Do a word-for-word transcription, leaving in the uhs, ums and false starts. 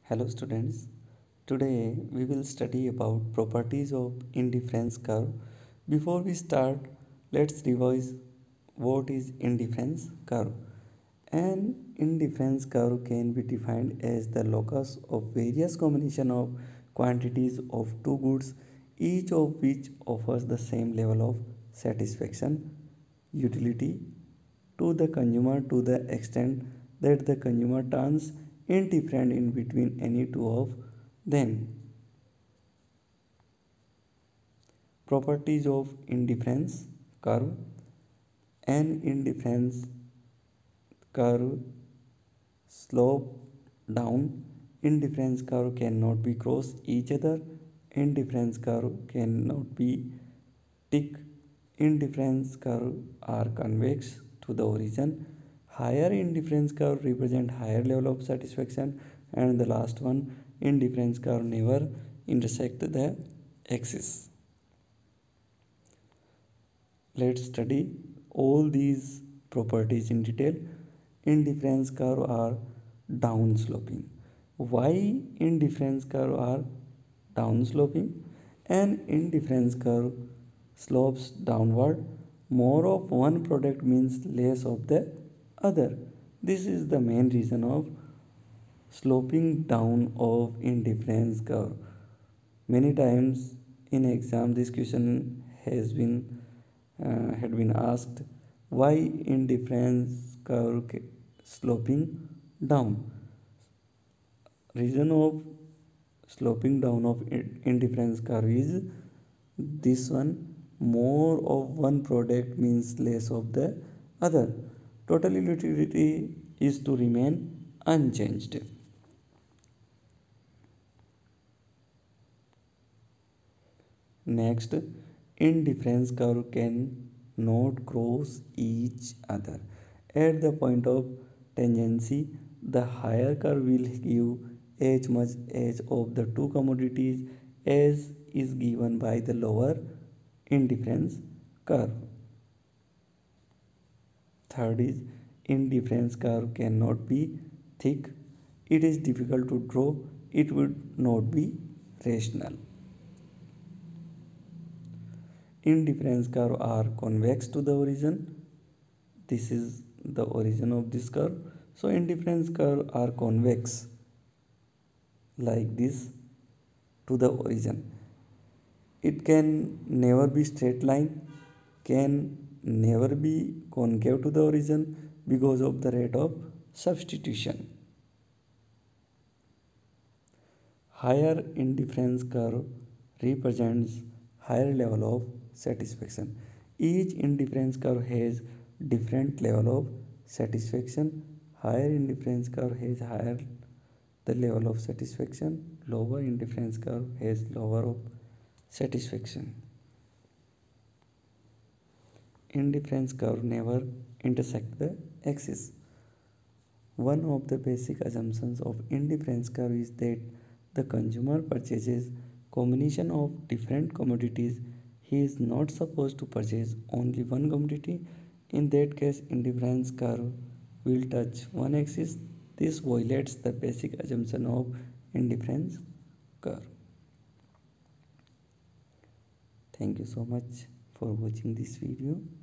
Hello students, today we will study about properties of indifference curve. Before we start, let's revise what is indifference curve. An indifference curve can be defined as the locus of various combination of quantities of two goods, each of which offers the same level of satisfaction, utility to the consumer to the extent that the consumer turns indifferent in between any two of them. Properties of indifference curve. An indifference curve slope down. Indifference curve cannot be cross each other. Indifference curve cannot be tick. Indifference curve are convex to the origin. Higher indifference curve represent higher level of satisfaction, and the last one, indifference curve never intersect the axis. Let's study all these properties in detail. Indifference curve are down sloping. Why indifference curve are down sloping? An indifference curve slopes downward. More of one product means less of the other. This is the main reason of sloping down of indifference curve. Many times in exam this question has been uh, had been asked, why indifference curve sloping down? Reason of sloping down of indifference curve is this one: more of one product means less of the other. Total utility is to remain unchanged. Next, indifference curve can not cross each other. At the point of tangency, the higher curve will give as much as of the two commodities as is given by the lower indifference curve. Third is, indifference curve cannot be thick. It is difficult to draw. It would not be rational. Indifference curve are convex to the origin. This is the origin of this curve. So indifference curve are convex like this to the origin. It can never be straight line, can never be concave to the origin because of the rate of substitution. Higher indifference curve represents higher level of satisfaction. Each indifference curve has different level of satisfaction. Higher indifference curve has higher the level of satisfaction. Lower indifference curve has lower of satisfaction. Indifference curve never intersect the axis. One of the basic assumptions of indifference curve is that the consumer purchases combination of different commodities. He is not supposed to purchase only one commodity. In that case, indifference curve will touch one axis. This violates the basic assumption of indifference curve. Thank you so much for watching this video.